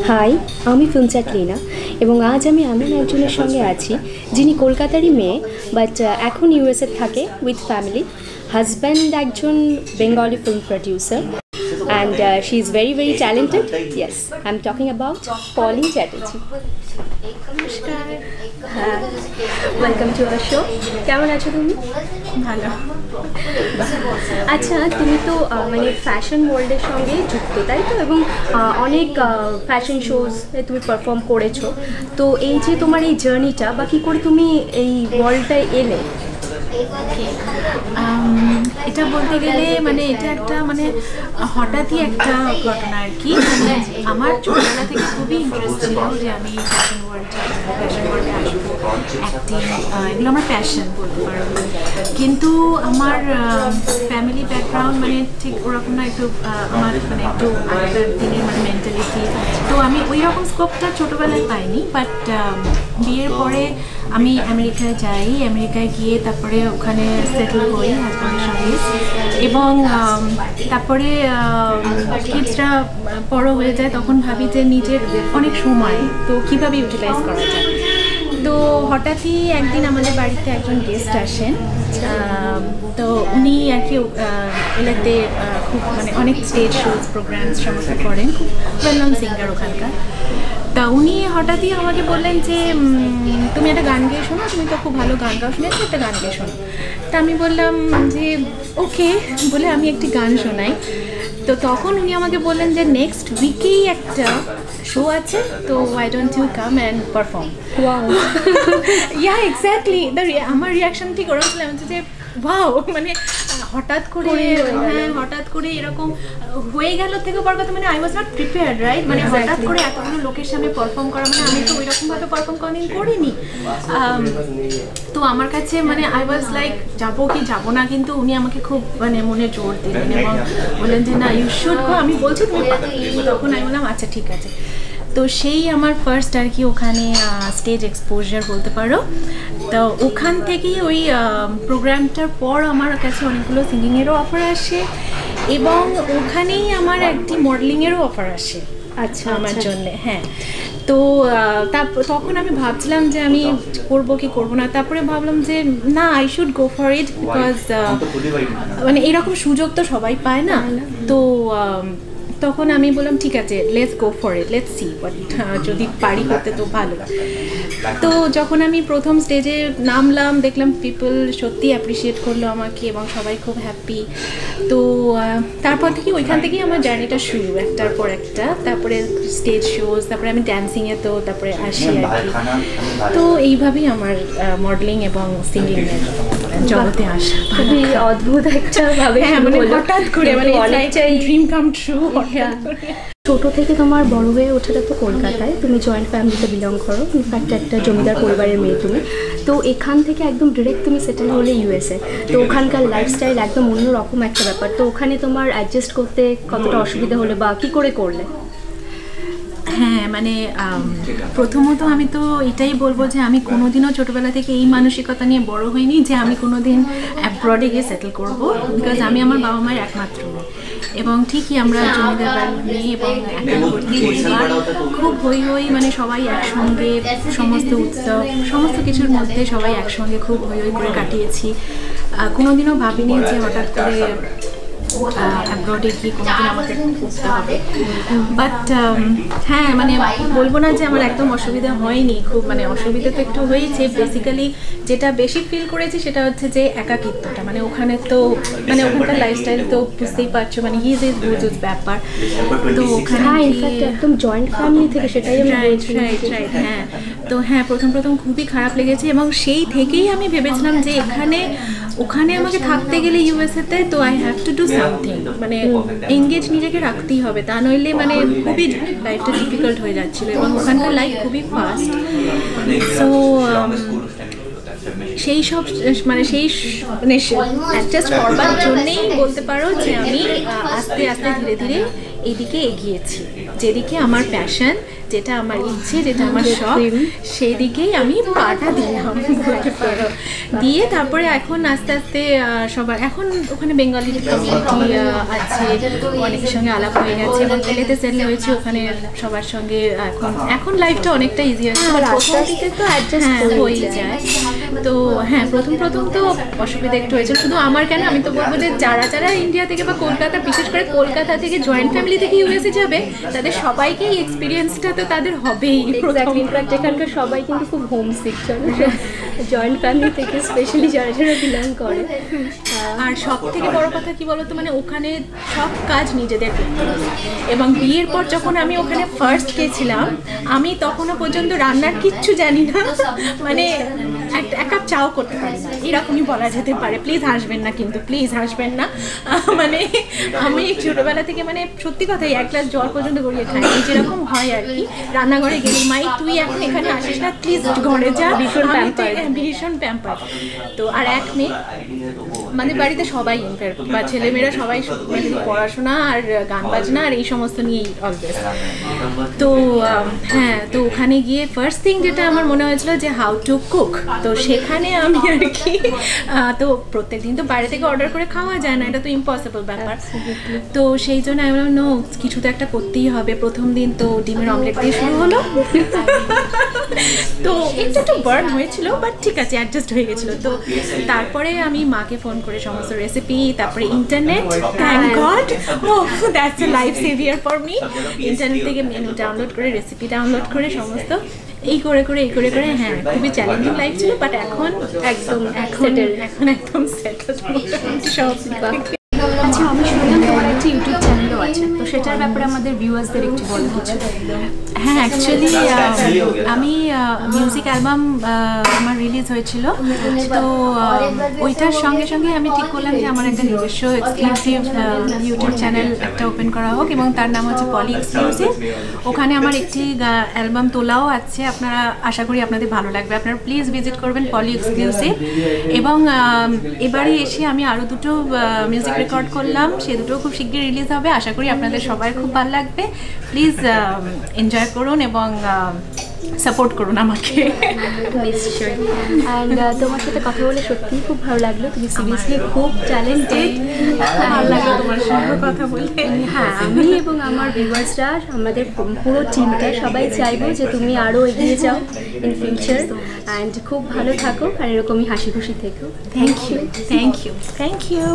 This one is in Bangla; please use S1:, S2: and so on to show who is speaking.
S1: হাই, আমি FilmChat LINA এবং আজ আমি এমন একজনের সঙ্গে আছি যিনি কলকাতারই মেয়ে বাট এখন ইউএসএ থাকে উইথ ফ্যামিলি। হাজব্যান্ড একজন Bengali film producer and she is very very talented. Yes, I'm talking about Pauline CHATTERJEE.
S2: নমস্কার,
S1: ওয়েলকাম টু আওয়ার শো। কেমন আছো তুমি?
S2: ভালো।
S1: আচ্ছা, তুমি তো মানে ফ্যাশন ওয়ার্ল্ডের সঙ্গে যুক্ত, তাই তো? এবং অনেক ফ্যাশন শোজ তুমি পারফর্ম করেছো। তো এই যে তোমার এই জার্নিটা বা কী করে তুমি এই ওয়ার্ল্ডটায় এলে?
S2: এটা বলতে গেলে মানে এটা একটা মানে হঠাৎই একটা ঘটনা আর কি। মানে আমার ছোটবেলা থেকে খুবই ইন্টারেস্ট ছিল যে আমি ফ্যাশন ওয়ার্ল্ডে আসবো, অ্যাক্টিং, এগুলো আমার প্যাশন বলতে পারবো। কিন্তু আমার ফ্যামিলি ব্যাকগ্রাউন্ড মানে ঠিক ওরকম না, একটু আমার মানে একটু আগেকার দিনের মানে মেন্টালিটি, তো আমি ওই রকম স্কোপটা ছোটোবেলায় পাইনি। বাট বিয়ের পরে আমি আমেরিকায় যাই, আমেরিকায় গিয়ে তারপরে ওখানে সেটেল হই হাজব্যান্ডের সঙ্গে, এবং তারপরে কিডসরা বড়ো হয়ে যায়, তখন ভাবি যে নিজের অনেক সময় তো কীভাবে ইউটিলাইজ করা যায়। তো হঠাৎই একদিন আমাদের বাড়িতে একজন গেস্ট আসেন, তো উনি আর কি এলাকাতে খুব মানে অনেক স্টেজ শোজ প্রোগ্রামস সমস্ত করেন, খুব ওয়েল নন সিঙ্গার ওখানকার। তা উনি হঠাৎই আমাকে বললেন যে তুমি একটা গান গেয়ে শোনো, তুমি তো খুব ভালো গান গাও, শুনেছি, একটা গান গেয়ে শোনো। তা আমি বললাম যে ওকে, বলে আমি একটি গান শোনাই। তো তখন উনি আমাকে বললেন যে নেক্সট উইকেই একটা শো আছে, তো why don't you come and perform. Yeah exactly, আমার রিয়াকশন ঠিক ওরকম ছিলাম যে ওয়াও, মানে হঠাৎ করে এরকম হয়ে গেল থেকে বড় কথা, মানে I was not prepared, right? মানে হঠাৎ করে এতগুলো লোকের সামনে পারফর্ম করা, মানে আমি তো ওই রকমভাবে পারফর্ম কোনোদিন করিনি। তো আমার কাছে মানে আই ওয়াজ লাইক যাবো কি যাবো না, কিন্তু উনি আমাকে খুব মানে মনে জোর দিলেন এবং বললেন যে না, ইউ শুড গো। আমি বলছি তুমি, তখন আমি বললাম আচ্ছা ঠিক আছে। তো সেই আমার ফার্স্ট আর কি ওখানে স্টেজ এক্সপোজার বলতে পারো। তো ওখান থেকেই ওই প্রোগ্রামটার পর আমার কাছে অনেকগুলো সিঙ্গিংয়েরও অফার আসে, এবং ওখানেই আমার একটি মডেলিংয়েরও অফার আসে। আচ্ছা, আমার জন্যে। হ্যাঁ, তো তখন আমি ভাবছিলাম যে আমি করবো কি করবো না, তারপরে ভাবলাম যে না, I should go for it, because মানে এরকম সুযোগ তো সবাই পায় না। তো তখন আমি বললাম ঠিক আছে, let's go for it, let's see but, যদি পারি করতে তো ভালো। তো যখন আমি প্রথম স্টেজে নামলাম, দেখলাম পিপল সত্যি অ্যাপ্রিসিয়েট করলো আমাকে এবং সবাই খুব হ্যাপি। তো তারপর থেকে ওইখান থেকেই আমার জার্নিটা শুরু, একটার পর একটা, তারপরে স্টেজ শোজ, তারপরে আমি ড্যান্সিংয়ে তো তারপরে আসি আর কি। তো এইভাবেই আমার মডেলিং এবং সিঙ্গিংয়ের জগতে আসা
S1: খুবই অদ্ভুত একটা ভাবে,
S2: মানে হঠাৎ করে মানে অনেকটাই ড্রিম কাম ট্রু।
S1: ছোটো থেকে তোমার বড় হয়ে ওঠাটা তো কলকাতায়, তুমি জয়েন্ট ফ্যামিলিতে বিলং করো, ইনফ্যাক্ট একটা জমিদার পরিবারের মেয়ে তুমি। তো এখান থেকে একদম ডিরেক্ট তুমি সেটেল হলে ইউএসএ, তো ওখানকার লাইফস্টাইল একদম অন্যরকম একটা ব্যাপার। তো ওখানে তোমার অ্যাডজাস্ট করতে কতটা অসুবিধা হলো বা কী করে করলে?
S2: হ্যাঁ, মানে প্রথমত আমি তো এটাই বলবো যে আমি কোনোদিনও ছোটোবেলা থেকে এই মানসিকতা নিয়ে বড় হইনি যে আমি কোনোদিন অ্যাব্রডে গিয়ে সেটেল করবো, বিকজ আমি আমার বাবা মায়ের একমাত্র মেয়ে, এবং ঠিকই আমরা জমিদার বাড়ির মেয়ে এবং একান্নবর্তী পরিবার, খুব হই মানে সবাই একসঙ্গে, সমস্ত উৎসব সমস্ত কিছুর মধ্যে সবাই একসঙ্গে খুব হই করে কাটিয়েছি। কোনোদিনও ভাবিনি যে হঠাৎ করে অ্যাব্রডে গিয়ে কোনোদিন আমাকে করতে হবে। বাট হ্যাঁ, মানে বলবো না যে আমার একদম অসুবিধা হয়নি, খুব মানে অসুবিধা তো একটু হয়েছে। বেসিক্যালি যেটা বেশি ফিল করেছি সেটা হচ্ছে যে একাকিত্বটা, মানে ওখানে তো মানে ওখানকার লাইফস্টাইল তো বুঝতেই পারছো, মানে হিজ ইজ হুজ ইজ ব্যাপার। তো ওখানে
S1: একদম জয়েন্ট ফ্যামিলি থেকে, সেটাই
S2: রাইট। হ্যাঁ, তো হ্যাঁ, প্রথম খুবই খারাপ লেগেছে, এবং সেই থেকেই আমি ভেবেছিলাম যে ওখানে আমাকে থাকতে গেলে ইউএসএতে, তো I have to do something, মানে এঙ্গেজ নিজেকে রাখতেই হবে, তা নইলে মানে খুবই লাইফটা ডিফিকাল্ট হয়ে যাচ্ছিলো, এবং ওখানকার লাইফ খুবই ফাস্ট। সো সেই সব মানে অ্যাডজাস্ট করবার জন্যেই বলতে পারো যে আমি আস্তে আস্তে ধীরে ধীরে এদিকে এগিয়েছি, যেদিকে আমার প্যাশন, যেটা আমার ইচ্ছে, যেটা আমার শখ, সেই দিকেই আমি পাটা দিলাম বলতে পারো। দিয়ে তারপরে এখন আস্তে আস্তে সবার এখন ওখানে বেঙ্গলি কমিউনিটি আছে, অনেকের সঙ্গে আলাপ হয়ে গেছে এবং এলেতে সেটেল হয়েছে ওখানে সবার সঙ্গে। এখন লাইফটা অনেকটা ইজি হয়েছে, প্রথম দিকে তো অ্যাডজাস্ট হয়ে যায়। তো হ্যাঁ, প্রথম তো অসুবিধা একটু হয়েছে, শুধু আমার কেন, আমি তো বলবো যে যারা যারা ইন্ডিয়া থেকে বা কলকাতা, বিশেষ করে কলকাতা থেকে জয়েন্ট ফ্যামিলি থেকে ইউএসএ যাবে, তাদের সবাইকে এই এক্সপিরিয়েন্সটা তো তাদের হবেই।
S1: ইনফ্যাক্ট এখানকার সবাই কিন্তু খুব হোমসিক, জয়েন্ট ফ্যামিলি থেকে স্পেশালি যারা যারা বিলং করে।
S2: আর সব থেকে বড় কথা কি বলতো, মানে ওখানে সব কাজ নিজেদের করতে হবে। এবং বিয়ের পর যখন আমি ওখানে ফার্স্ট গেছিলাম, আমি তখনও পর্যন্ত রান্নার কিচ্ছু জানি না, মানে এক কাপ চাও করতে পারি না, এরকমই বলা যেতে পারে। প্লিজ হাসবেন না, কিন্তু প্লিজ হাসবেন না। মানে আমি ছোটোবেলা থেকে মানে সত্যি কথাই এক গ্লাস জল পর্যন্ত গড়িয়ে খাই, যেরকম হয় আর কি। রান্নাঘরে গেলে মাই তুই এখন এখানে আসিস না, প্লিজ ঘরে যা, ভীষণ প্যাম্পার। তো আর এক মেয়ে, আমাদের বাড়িতে সবাই ইনফ্যাক্ট বা ছেলেমেয়েরা সবাই মানে পড়াশোনা আর গান বাজনা আর এই সমস্ত নিয়েই অলওয়েজ। তো হ্যাঁ, তো ওখানে গিয়ে ফার্স্ট থিং যেটা আমার মনে হয়েছিল যে হাউ টু কুক। তো সেখানে আমি আর কি, তো প্রত্যেক দিন তো বাইরে থেকে অর্ডার করে খাওয়া যায় না, এটা তো ইম্পসিবল ব্যাপার। তো সেই জন্য আমি বললাম নো, কিছু তো একটা করতেই হবে। প্রথম দিন তো ডিমের অমলেট দিয়ে শুরু হলো। তো একটু বার্ন হয়েছিল, বাট ঠিক আছে, অ্যাডজাস্ট হয়ে গেছিলো। তো তারপরে আমি মাকে ফোন করে সমস্ত রেসিপি, তারপরে internet, thank God, that's a life saviour for me. Internet থেকে মেনু ডাউনলোড করে, রেসিপি ডাউনলোড করে, সমস্ত এই করে হ্যাঁ, খুবই চ্যালেঞ্জিং লাইফ ছিল, বাট এখন একদম সেটেল সব।
S1: আচ্ছা, আমি শুনলাম তোমার একটা ইউটিউব চ্যানেলও আছে, তো সেটার ব্যাপারে আমাদের ভিউয়ার্সদের একটু বলো কিছু।
S2: হ্যাঁ, অ্যাকচুয়ালি আমি মিউজিক অ্যালবাম আমার রিলিজ হয়েছিল, তো ওইটার সঙ্গে সঙ্গে আমি ঠিক করলাম যে আমার একটা নিজস্ব এক্সক্লুসিভ ইউটিউব চ্যানেল একটা ওপেন করা হোক, এবং তার নাম হচ্ছে পলি এক্সক্লুসিভ। ওখানে আমার একটি অ্যালবাম তোলাও আছে, আপনারা আশা করি আপনাদের ভালো লাগবে। আপনারা প্লিজ ভিজিট করবেন পলি এক্সক্লুসিভ। এবং এবারে এসে আমি আরও দুটো মিউজিক রেকর্ড করলাম, সে দুটো খুব শিগগির রিলিজ হবে, আশা করি আপনাদের সবার খুব ভালো লাগবে। প্লিজ এনজয় করুন এবং সাপোর্ট করুন আমাকে।
S1: নিশ্চয়ই। অ্যান্ড তোমার সাথে কথা বলে সত্যিই খুব ভালো লাগলো, তুমি সিরিয়াসলি খুব ট্যালেন্টেড।
S2: ভালো লাগলো তোমার সঙ্গে কথা বলে।
S1: হ্যাঁ, আমি এবং আমার ভিউয়ার্সরা, আমাদের পুরো টিমটা সবাই চাইবো যে তুমি আরও এগিয়ে যাও ইন ফিউচার, অ্যান্ড খুব ভালো থাকো আর এরকমই হাসি খুশি থেকো।
S2: Thank you.